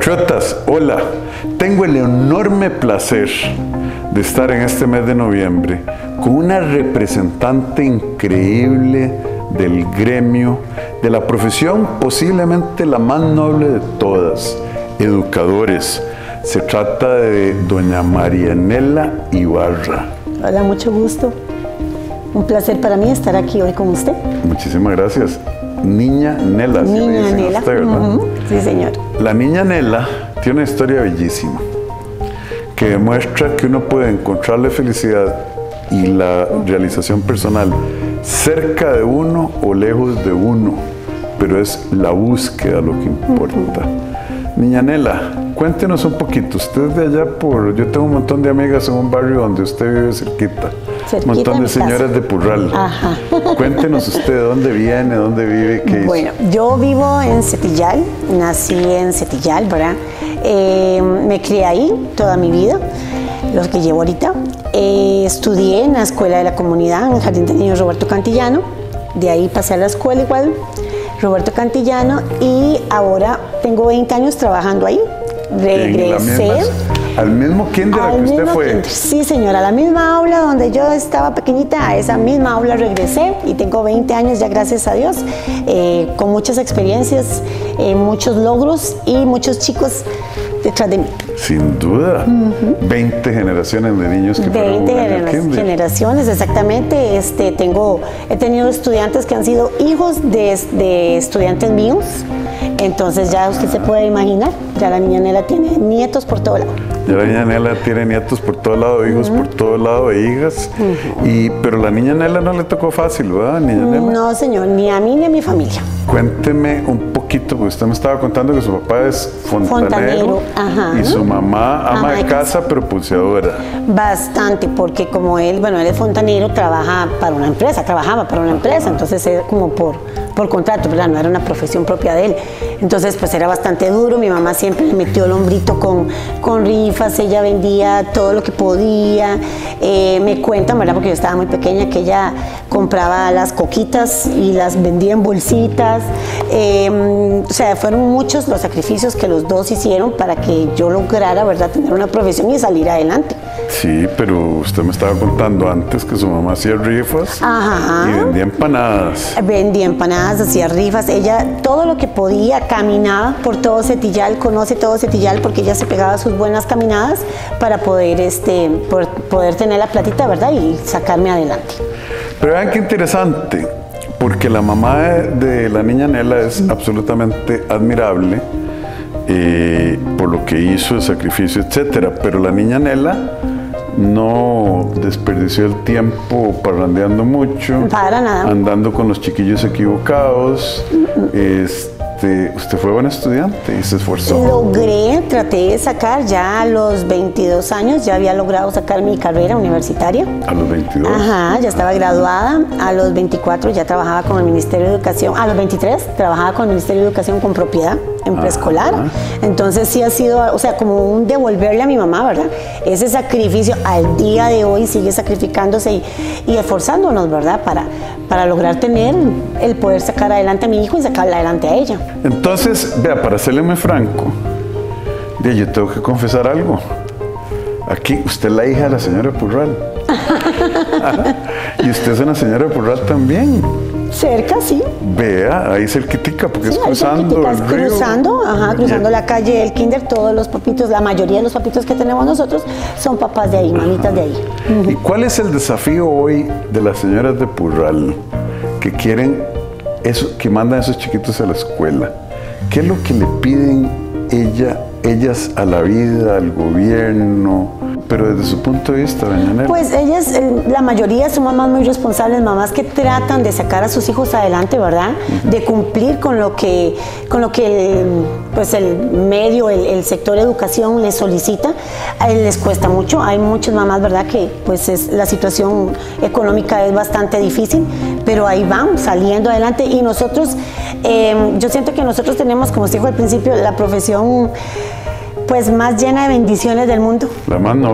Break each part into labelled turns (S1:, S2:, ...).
S1: Compatriotas, hola. Tengo el enorme placer de estar en este mes de noviembre con una representante increíble del gremio, de la profesión posiblemente la más noble de todas, educadores. Se trata de doña Marianela Ibarra.
S2: Hola, mucho gusto. Un placer para mí estar aquí hoy con usted.
S1: Muchísimas gracias. Niña Nela.
S2: Niña Nela.
S1: Usted, ¿verdad?
S2: Sí, señor.
S1: La niña Nela tiene una historia bellísima que demuestra que uno puede encontrarle felicidad y la realización personal cerca de uno o lejos de uno, pero es la búsqueda lo que importa. Niña Nela, cuéntenos un poquito. Usted es de allá yo tengo un montón de amigas en un barrio donde usted vive cerquita. Un montón de señoras de Purral.
S2: Ajá.
S1: Cuéntenos usted de dónde viene, dónde vive, qué
S2: Bueno, yo vivo en Setillal, nací en Setillal, ¿verdad? Me crié ahí toda mi vida, los que llevo ahorita. Estudié en la escuela de la comunidad, en el Jardín de Niños Roberto Cantillano. De ahí pasé a la escuela igual, Roberto Cantillano, y ahora tengo 20 años trabajando ahí. Regresé.
S1: ¿Al mismo kinder al que usted fue?
S2: Kinder. Sí, señora, a la misma aula donde yo estaba pequeñita, a esa misma aula regresé y tengo 20 años ya, gracias a Dios, con muchas experiencias, muchos logros y muchos chicos detrás de mí.
S1: Sin duda, 20 generaciones de niños que fueron
S2: 20 generaciones, exactamente. He tenido estudiantes que han sido hijos de estudiantes míos, entonces ya usted se puede imaginar, ya la niña Nela tiene nietos por todo lado.
S1: Ya la niña Nela tiene nietos por todo lado, hijos por todo lado, e hijas. Pero la niña Nela no le tocó fácil, ¿verdad, niña Nela?
S2: No, señor, ni a mí ni a mi familia.
S1: Cuénteme un poquito, porque usted me estaba contando que su papá es fontanero
S2: ajá,
S1: y su mamá ama de casa, pero pulseadora.
S2: Bastante, porque como él es fontanero, trabajaba para una empresa, entonces era como por contrato, ¿verdad? No era una profesión propia de él. Entonces, pues era bastante duro. Mi mamá siempre le metió el hombrito con rifas, ella vendía todo lo que podía. Me cuentan, ¿verdad? Porque yo estaba muy pequeña, que ella compraba las coquitas y las vendía en bolsitas. O sea, fueron muchos los sacrificios que los dos hicieron para que yo lograra, ¿verdad?, tener una profesión y salir adelante.
S1: Sí, pero usted me estaba contando antes que su mamá hacía rifas.
S2: Ajá.
S1: Y vendía empanadas.
S2: Vendía empanadas, hacía rifas. Ella todo lo que podía, caminaba por todo Setillal, conoce todo Setillal porque ella se pegaba sus buenas caminadas para poder, poder tener la platita, ¿verdad?, y sacarme adelante.
S1: Pero vean qué interesante, porque la mamá de la niña Nela es absolutamente admirable por lo que hizo, el sacrificio, etcétera. Pero la niña Nela no desperdició el tiempo parrandeando mucho,
S2: para nada,
S1: andando con los chiquillos equivocados. Usted fue buena estudiante y se esforzó.
S2: Traté de sacar ya a los 22 años, ya había logrado sacar mi carrera universitaria.
S1: ¿A los 22?
S2: Ajá, ya estaba graduada. A los 24 ya trabajaba con el Ministerio de Educación. A los 23 trabajaba con el Ministerio de Educación con propiedad en preescolar. Entonces sí ha sido, o sea, como un devolverle a mi mamá, ¿verdad? Ese sacrificio al día de hoy sigue sacrificándose y esforzándonos, ¿verdad? Para lograr tener el poder sacar adelante a mi hijo y sacarla adelante a ella.
S1: Entonces, vea, para serle muy franco, yo tengo que confesar algo. Aquí, usted es la hija de la señora Purral. Y usted es una señora Purral también.
S2: Cerca, sí.
S1: Vea, ahí cerquitica, porque
S2: sí,
S1: es cruzando el río.
S2: Cruzando la calle del kinder, todos los papitos, la mayoría de los papitos que tenemos nosotros son papás de ahí, mamitas de ahí.
S1: ¿Y cuál es el desafío hoy de las señoras de Purral que quieren eso, que mandan a esos chiquitos a la escuela? ¿Qué es lo que le piden ellas a la vida, al gobierno? Pero desde su punto de vista, doña Nela.
S2: Pues ellas, la mayoría son mamás muy responsables, mamás que tratan de sacar a sus hijos adelante, ¿verdad? De cumplir con lo que el medio, el sector de educación les solicita. Les cuesta mucho. Hay muchas mamás, ¿verdad?, que pues la situación económica es bastante difícil, pero ahí van saliendo adelante. Y nosotros, yo siento que nosotros tenemos, como se dijo al principio, la profesión pues más llena de bendiciones del mundo.
S1: La más noble.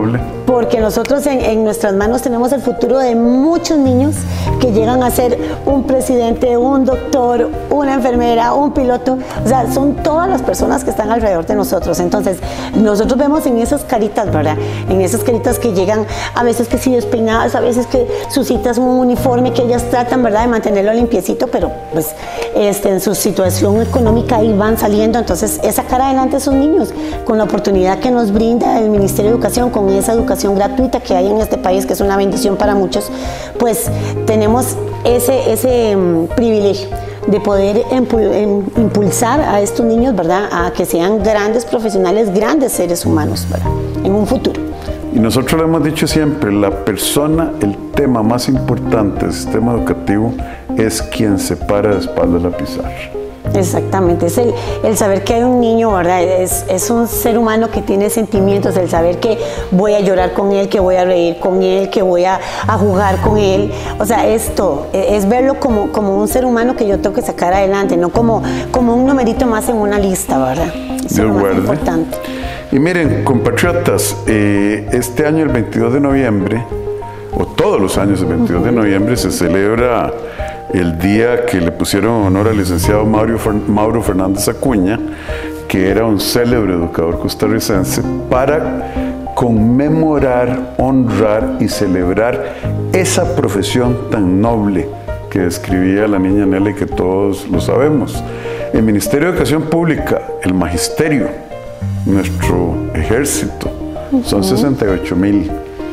S2: porque nosotros en nuestras manos tenemos el futuro de muchos niños que llegan a ser un presidente, un doctor, una enfermera, un piloto. O sea, son todas las personas que están alrededor de nosotros. Entonces, nosotros vemos en esas caritas, ¿verdad? En esas caritas que llegan a veces que sí despeinadas, a veces que sus citas un uniforme que ellas tratan, ¿verdad?, de mantenerlo limpiecito, pero pues en su situación económica ahí van saliendo. Entonces, es sacar adelante a esos niños con la oportunidad que nos brinda el Ministerio de Educación, con esa educación gratuita que hay en este país, que es una bendición para muchos. Pues tenemos ese privilegio de poder impulsar a estos niños, ¿verdad?, a que sean grandes profesionales, grandes seres humanos, ¿verdad?, en un futuro.
S1: Y nosotros lo hemos dicho siempre, la persona, el tema más importante del sistema educativo es quien se para de espaldas a la pizarra.
S2: Exactamente, es el saber que hay un niño, ¿verdad? Es un ser humano que tiene sentimientos, el saber que voy a llorar con él, que voy a reír con él, que voy a jugar con él. O sea, es todo, es verlo como un ser humano que yo tengo que sacar adelante, no como un numerito más en una lista, ¿verdad? Eso es lo más importante.
S1: Y miren, compatriotas, este año el 22 de noviembre, o todos los años el 22 de noviembre, se celebra el día que le pusieron honor al licenciado Mauro Fernández Acuña, que era un célebre educador costarricense, para conmemorar, honrar y celebrar esa profesión tan noble que describía la niña Nela y que todos lo sabemos. El Ministerio de Educación Pública, el Magisterio, nuestro ejército, son 68,000.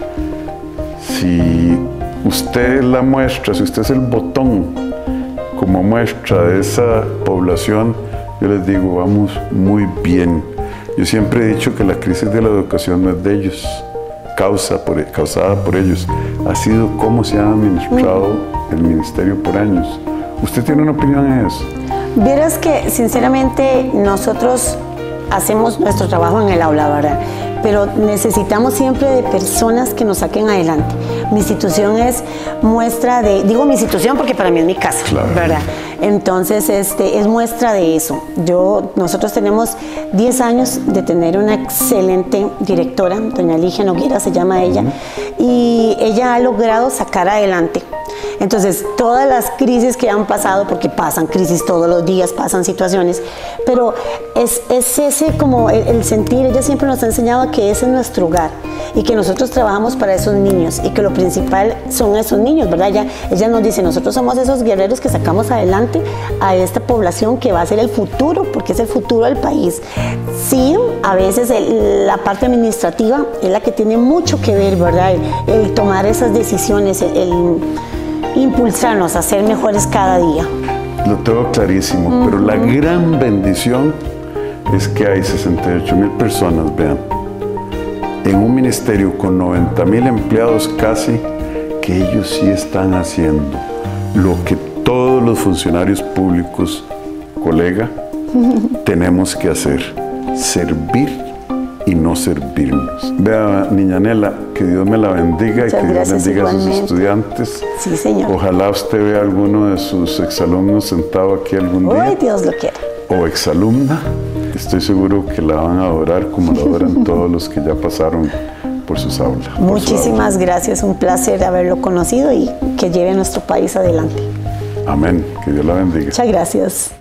S1: Si usted es la muestra, si usted es el botón como muestra de esa población, yo les digo, vamos muy bien. Yo siempre he dicho que la crisis de la educación no es de ellos, causada por ellos. Ha sido cómo se ha administrado el ministerio por años. ¿Usted tiene una opinión en eso?
S2: Vieras que, sinceramente, nosotros hacemos nuestro trabajo en el aula, ¿verdad? Pero necesitamos siempre de personas que nos saquen adelante. Mi institución es muestra de, digo mi institución porque para mí es mi casa, claro, ¿verdad? Entonces, es muestra de eso. Nosotros tenemos 10 años de tener una excelente directora, doña Ligia Noguera se llama ella, y ella ha logrado sacar adelante. Entonces, todas las crisis que han pasado, porque pasan crisis todos los días, pasan situaciones, pero es ese como el sentir, ella siempre nos ha enseñado que ese es nuestro hogar y que nosotros trabajamos para esos niños y que lo principal son esos niños, ¿verdad? Ella nos dice, nosotros somos esos guerreros que sacamos adelante a esta población que va a ser el futuro, porque es el futuro del país. Sí, a veces la parte administrativa es la que tiene mucho que ver, ¿verdad? El tomar esas decisiones, el impulsarnos a ser mejores cada día.
S1: Lo tengo clarísimo, pero la gran bendición es que hay 68,000 personas, vean, en un ministerio con 90,000 empleados casi, que ellos sí están haciendo lo que todos los funcionarios públicos, colega, tenemos que hacer, servir y no servirnos. Vea, niña Nela, que Dios me la bendiga. Muchas y que Dios bendiga a sus estudiantes.
S2: Sí, señor.
S1: Ojalá usted vea a alguno de sus exalumnos sentado aquí algún día.
S2: Ay, Dios lo quiera.
S1: O exalumna. Estoy seguro que la van a adorar como la adoran todos los que ya pasaron por sus aulas.
S2: Muchísimas gracias, un placer haberlo conocido y que lleve a nuestro país adelante.
S1: Amén, que Dios la bendiga.
S2: Muchas gracias.